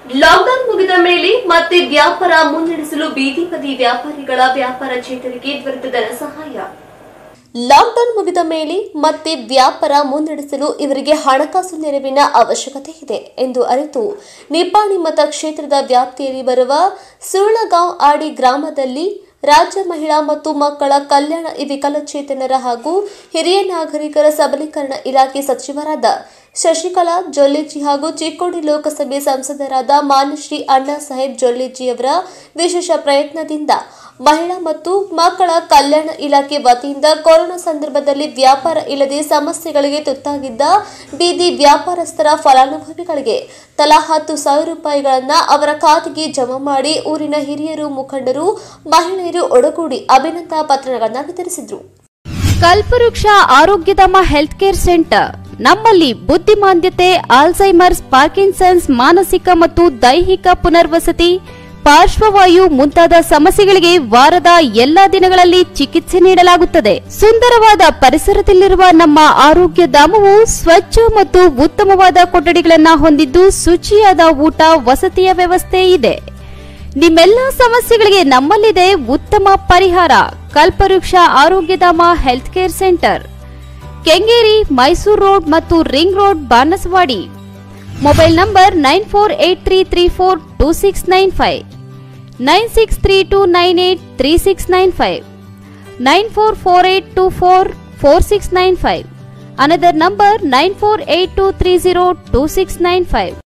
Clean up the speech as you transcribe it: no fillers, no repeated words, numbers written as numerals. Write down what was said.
Lockdown ಮುಗಿದ ಮೇಲೆ ಮತ್ತೆ ವ್ಯಾಪಾರ ಮುನ್ನಡೆಸಲು ಬೀದಿ ಬದಿ ವ್ಯಾಪಾರಿಗಳ ವ್ಯಾಪಾರ ಚೇತರಿಕೆ ತ್ವರಿತ ಧನ ಸಹಾಯ. ಲಾಕ್ಡೌನ್ ಮುಗಿದ ಮೇಲೆ ಮತ್ತೆ ವ್ಯಾಪಾರ ಮುನ್ನಡೆಸಲು ಇವರಿಗೆ ಹಣಕಾಸು ನೆರವಿನ ಅವಶ್ಯಕತೆ ಇದೆ ಎಂದು ಅರಿತು ನಿಪ್ಪಾಣಿ ಮತಕ್ಷೇತ್ರದ ವ್ಯಾಪ್ತಿಯಲ್ಲಿ ಬರುವ ಸುರಳಗಾಂವ್ ಆಡಿ ಗ್ರಾಮದಲ್ಲಿ ರಾಜ್ಯ ಮಹಿಳಾ ಮತ್ತು ಮಕ್ಕಳ ಕಲ್ಯಾಣ ವಿಕಲಚೇತನರ ಹಾಗೂ ಹಿರಿಯ ನಾಗರಿಕರ ಸಬಲೀಕರಣ ಇಲಾಖೆ ಸಚಿವರಾದ ಶಶಿಕಲಾ ಜೊಲ್ಲೆಜಿ ಹಾಗೂ ಚಿಕ್ಕೋಡಿ ಲೋಕಸಭೆ ಸಂಸದರಾದ ಮಾನ್ಯ ಶ್ರೀ ಅಣ್ಣಾ ಸಾಹೇಬ್ ಜೊಲ್ಲೆಜಿಯವರ ವಿಶೇಷ ಪ್ರಯತ್ನದಿಂದ ಮಹಿಳಾ ಮತ್ತು ಮಕ್ಕಳ ಕಲ್ಯಾಣ ಇಲಾಖೆ ವತಿಯಿಂದ ಕೊರೋನಾ ಸಂದರ್ಭದಲ್ಲಿ ವ್ಯಾಪಾರ ಇಲ್ಲದೆ ಸಮಸ್ಯೆಗಳಿಗೆ ತುತ್ತಾಗಿದ್ದ ಬೀದಿ ವ್ಯಾಪಾರಸ್ಥರ ಫಲಾನುಭವಿಗಳಿಗೆ ತಲಾ 10,000 ರೂಪಾಯಿಗಳನ್ನು ಅವರ ಖಾತೆಗೆ ಜಮಾ ಮಾಡಿ ಊರಿನ ಹಿರಿಯರು, ಮುಖಂಡರು, ಮಹಿಳೆಯರು ಒಡಗೂಡಿ ಅಭಿನಂದನಾ ಪತ್ರಗಳನ್ನು ವಿತರಿಸಿದರು. ಕಲ್ಪವೃಕ್ಷ ಆರೋಗ್ಯಧಾಮ ಹೆಲ್ತ್ ಕೇರ್ ಸೆಂಟರ್ ನಮ್ಮಲ್ಲಿ ಬುದ್ಧಿಮಾಂದ್ಯತೆ, ಆಲ್ಝೈಮರ್ಸ್, ಪಾರ್ಕಿನ್ಸನ್ಸ್, ಮಾನಸಿಕ ಮತ್ತು ದೈಹಿಕ ಪುನರ್ವಸತಿ, ಪಾರ್ಶ್ವವಾಯು ಮುಂತಾದ ಸಮಸ್ಯೆಗಳಿಗೆ ವಾರದ ಎಲ್ಲಾ ದಿನಗಳಲ್ಲಿ ಚಿಕಿತ್ಸೆ ನೀಡಲಾಗುತ್ತದೆ. ಸುಂದರವಾದ ಪರಿಸರದಲ್ಲಿರುವ ನಮ್ಮ ಆರೋಗ್ಯ ಧಾಮವು ಸ್ವಚ್ಛ ಮತ್ತು ಉತ್ತಮವಾದ ಕೊಠಡಿಗಳನ್ನು ಹೊಂದಿದ್ದು ಶುಚಿಯಾದ ಊಟ, ವಸತಿಯ ವ್ಯವಸ್ಥೆ ಇದೆ. ನಿಮ್ಮೆಲ್ಲ ಸಮಸ್ಯೆಗಳಿಗೆ ನಮ್ಮಲ್ಲಿದೆ ಉತ್ತಮ ಪರಿಹಾರ. Kalpavriksha Arogyadhama health care centre, Kengeri, Mysuru road ಮತ್ತು ring road, Banasavadi. Mobile number 9483342695, 9632983695, 9448244695. Another number 9482302695.